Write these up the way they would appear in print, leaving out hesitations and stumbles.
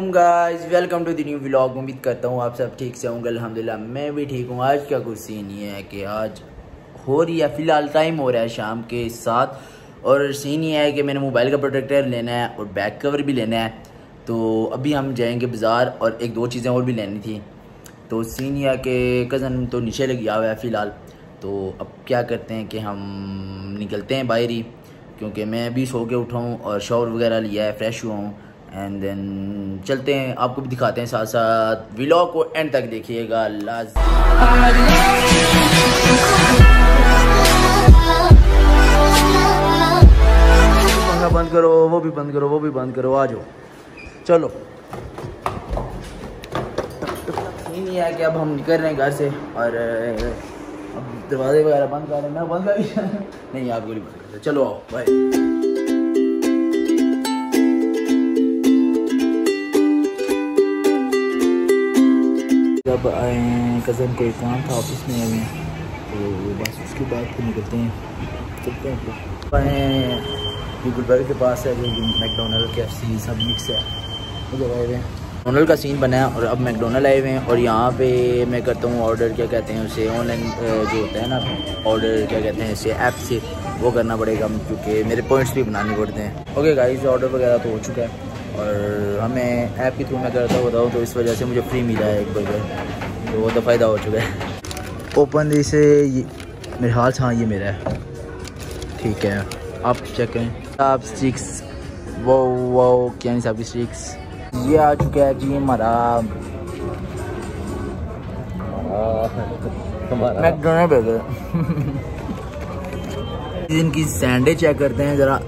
वालेकुम guys, welcome to the new vlog. उम्मीद करता हूँ आप सब ठीक से होंगे। अल्हम्दुलिल्लाह मैं भी ठीक हूँ। आज का कुछ सीन ये है कि आज हो रही है, फ़िलहाल टाइम हो रहा है शाम के 7 और सीन ये है कि मैंने मोबाइल का प्रोटेक्टर लेना है और बैक कवर भी लेना है। तो अभी हम जाएंगे बाज़ार और एक दो चीज़ें और भी लेनी थी। तो सीन ये है कि कज़न तो नीचे लग गया हुआ है फ़िलहाल। तो अब क्या करते हैं कि हम निकलते हैं बाहर ही, क्योंकि मैं अभी सो के उठा हूँ और शावर वगैरह लिया है, फ्रेश हुआ हूँ। एंड देन चलते हैं, आपको भी दिखाते हैं, साथ साथ व्लॉग को एंड तक देखिएगा। बंद करो, वो भी बंद करो, वो भी बंद करो, आ जाओ चलो। नहीं है कि अब हम निकल रहे हैं घर से और अब दरवाजे वगैरह बंद कर रहे हैं। मैं बंद कर नहीं, आप गोली बंद कर, चलो आओ बाय। जब आए कज़न को एक काम था ऑफिस में हमें, तो बस उसके बाद फिर निकलते हैं, चलते हैं। ये गुलबर्ग के पास है, जो मैकडोनल्ड KFC सब मिक्स है, उधर आए हुए हैं। मैकडोनल्ड का सीन बना है और अब मैकडोनल्ड आए हुए हैं और यहाँ पे मैं करता हूँ ऑर्डर, क्या कहते हैं उसे, ऑनलाइन जो होता है ना ऑर्डर, क्या कहते हैं इसे, ऐप से वो करना पड़ेगा क्योंकि मेरे पॉइंट्स भी बनाने पड़ते हैं। ओके गाइस, ऑर्डर वगैरह तो हो चुका है और हमें ऐप के थ्रू मैं करता बताऊँ तो इस वजह से मुझे फ्री मिला है एक बर्गर, तो वो तो फ़ायदा हो चुका है। ओपन इसे, मेरे हाल से, हाँ ये मेरा है, ठीक है। आप चेक करें, आप स्टिक्स, वो क्या नहीं साहब की स्टिक्स, ये आ चुका है जी हमारा मैकडोनल्ड बर्गर। इनकी सैंडविच चेक करते हैं ज़रा,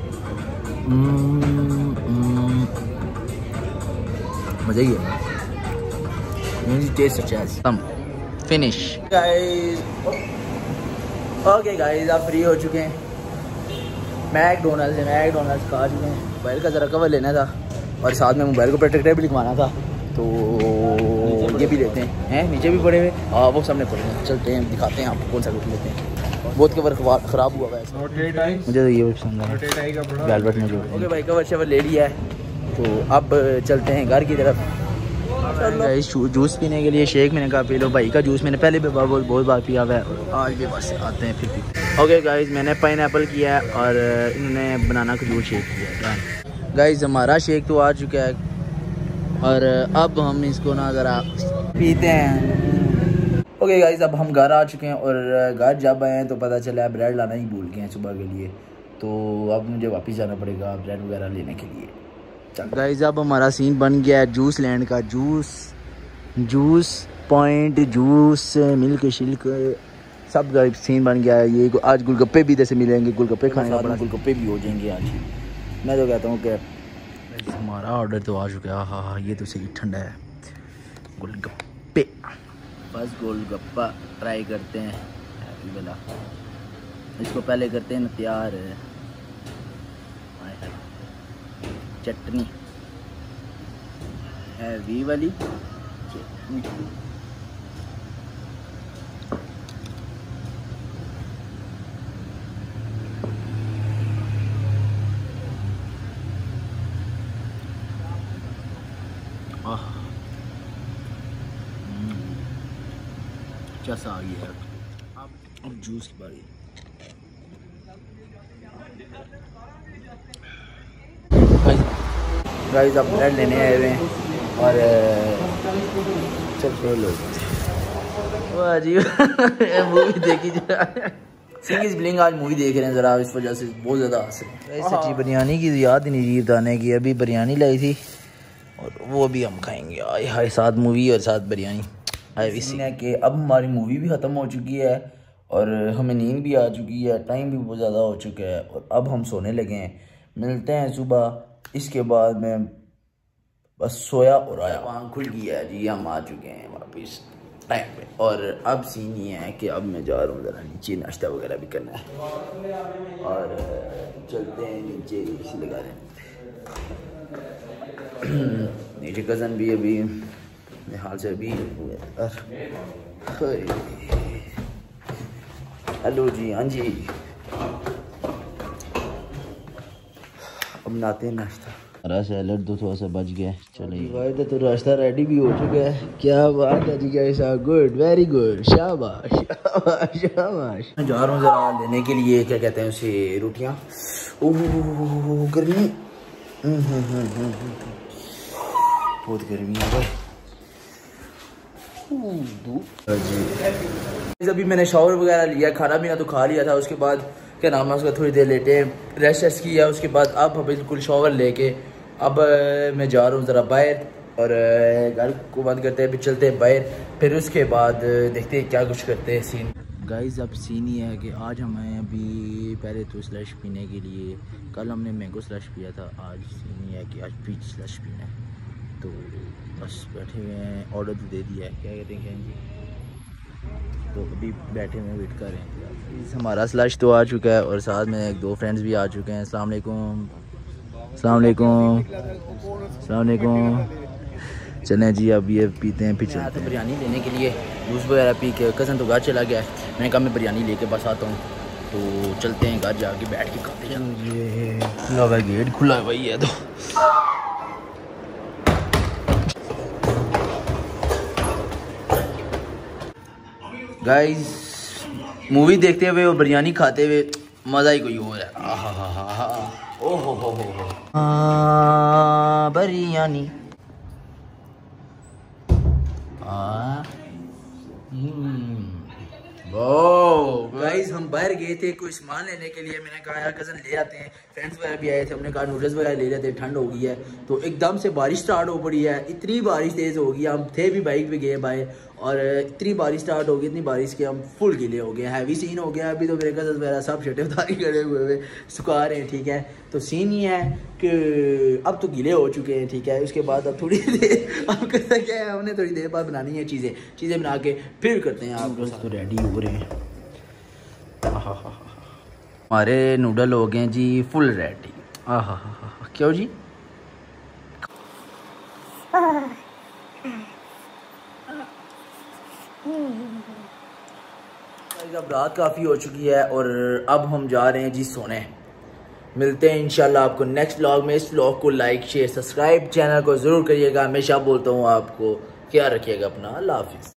मज़ा ही है, टेस्ट अच्छा है। हम फिनिश गाइस। ओके गाइस, आप फ्री हो चुके हैं। मैकडोनल्ड खा चुके हैं। मोबाइल का ज़रा कवर लेना था और साथ में मोबाइल को प्रोटेक्टर भी लिखवाना था, तो ये भी लेते हैं। नीचे भी पड़े हुए, वो सामने पड़े हुए। चलते हैं, दिखाते हैं आपको कौन सा कुछ लेते हैं। बहुत कवर ख़राब हुआ है, मुझे तो ये पसंद है वेलवेट में जो। ओके भाई, कवर शवर ले लिया है, तो अब चलते हैं घर की तरफ। जूस पीने के लिए शेक मैंने कहा पी लो। भाई का जूस मैंने पहले भी बहुत बार पिया हुआ है, आज भी बस आते हैं फिर भी। ओके गाइस, मैंने पाइनएप्पल किया है और इन्होंने बनाना खजूर शेक किया है। गाइस हमारा शेक तो आ चुका है और अब हम इसको ना ज़रा पीते हैं। ओके गाइस, अब हम घर आ चुके हैं और घर जब आए हैं तो पता चला ब्रेड लाना ही भूल गए हैं सुबह के लिए, तो अब मुझे वापस जाना पड़ेगा ब्रेड वगैरह लेने के लिए। गाइस अब हमारा सीन बन गया है जूस लैंड का। जूस पॉइंट, जूस मिल्क शिल्क सब का सीन बन गया है। ये आज गोलगप्पे भी जैसे मिलेंगे, गोलगप्पे खाने का बड़ा, गोलगप्पे भी हो जाएंगे आज। मैं तो कहता हूँ कि हमारा ऑर्डर तो आ चुका है। हाँ, ये तो सही ठंडा है गोलगप्पे। बस गोलगप्पा ट्राई करते हैं हैप्पी वाला। इसको पहले करते हैं ना तैयार, चटनी हैवी वाली चटनी। चसा आ गया है। अब जूस की बारी। गाइस अब ब्रेड लेने आए हुए हैं और चलते लोग मूवी देखी जाए। सिंगिस ब्लिंग आज मूवी देख रहे हैं ज़रा, इस वजह से बहुत ज़्यादा हंस रहे हैं। सच्ची बिरयानी की याद नहीं जीत आने की, अभी बिरयानी लाई थी और वो भी हम खाएंगे। आए हाय, साथ मूवी और साथ बिरयानी। इसी है कि अब हमारी मूवी भी ख़त्म हो चुकी है और हमें नींद भी आ चुकी है, टाइम भी बहुत ज़्यादा हो चुका है और अब हम सोने लगे हैं। मिलते हैं सुबह, इसके बाद मैं बस सोया और आया, वहाँ खुल गया जी, हम आ चुके हैं वापस टाइम पे। और अब सीन ये है कि अब मैं जा रहा हूँ ज़रा नीचे, नाश्ता वगैरह भी करना है और चलते हैं नीचे, इसी लगा रहे हैं नीचे। कज़न भी अभी मेरे हाल से अभी हेलो जी, हाँ जी, अब बनाते हैं नाश्ता। हरा सैलड तो थोड़ा सा बच गया। चलिए तो रास्ता रेडी भी हो चुका है। क्या बात है जी गाइस, गुड, वेरी गुड, शाबाश शाबाश शाबाश। मैं जा रहा हूँ जरा लेने के लिए, क्या कहते हैं उसे, रोटियाँ। ओह गर्मी, बहुत गर्मी है भाई। अभी मैंने शावर वगैरह लिया, खाना पीना तो खा लिया था। उसके बाद क्या नाम है उसका, थोड़ी देर लेटे रेस्ट किया। उसके बाद अब बिल्कुल शावर लेके अब मैं जा रहा हूँ ज़रा बाहर, और घर को बंद करते हैं, फिर चलते हैं बाहर। फिर उसके बाद देखते हैं क्या कुछ करते हैं सीन। गाइस अब सीन ये है कि आज हमें अभी पहले तो स्लश पीने के लिए, कल हमने मैंगो स्लश पिया था, आज सीन ये है कि आज पीच स्लश पीना है। तो बस बैठे हुए हैं, ऑर्डर तो दे दिया है, क्या कहते हैं जी, तो अभी बैठे हुए वेट कर रहे हैं। हमारा स्लश तो आ चुका है और साथ में एक दो फ्रेंड्स भी आ चुके हैं। अस्सलाम वालेकुम, अस्सलाम वालेकुम, अस्सलाम वालेकुम। चलें जी अब ये पीते हैं। पीछे तो बिरयानी लेने के लिए जूस वगैरह पी के, कज़न तो घर चला गया है, मैंने कहा मैं बिरयानी लेके बस आता हूँ। तो चलते हैं घर जाके बैठ के खाते हैं। ये खुला हुआ गेट खुला हुआ ही है। तो गाइस मूवी देखते हुए और बिरयानी खाते हुए मज़ा ही कोई और है। ओहो हो बिरयानी। गाइस हम बाहर गए थे कोई सामान लेने के लिए, मैंने कहा यार कज़न ले आते हैं, फ्रेंड्स वगैरह भी आए थे, हमने कहा नूडल्स वगैरह ले लेते हैं, ठंड हो गई है। तो एकदम से बारिश स्टार्ट हो पड़ी है, इतनी बारिश तेज़ हो गई, हम थे भी बाइक पे गए बाहर, और इतनी बारिश स्टार्ट हो गई, इतनी बारिश के हम फुल गीले हो गए, हैवी सीन हो गया। अभी तो मेरे कज़न वगैरह सब शटे उतारी खड़े हुए सुखा रहे हैं, ठीक है। तो सीन ये है कि अब तो गीले हो चुके हैं, ठीक है। उसके बाद अब थोड़ी देर अब करता क्या है, हमने थोड़ी देर बाद बनानी है चीज़ें बना के फिर करते हैं। आप तो रेडी हो रहे हैं। हमारे नूडल हो गए जी फुल रेडी। क्यों जी, अब रात काफ़ी हो चुकी है और अब हम जा रहे हैं जी सोने। मिलते हैं इंशाल्लाह आपको नेक्स्ट व्लॉग में। इस व्लॉग को लाइक शेयर सब्सक्राइब चैनल को ज़रूर करिएगा। हमेशा बोलता हूँ आपको, ख्याल रखिएगा अपना। अल्लाह हाफिज़।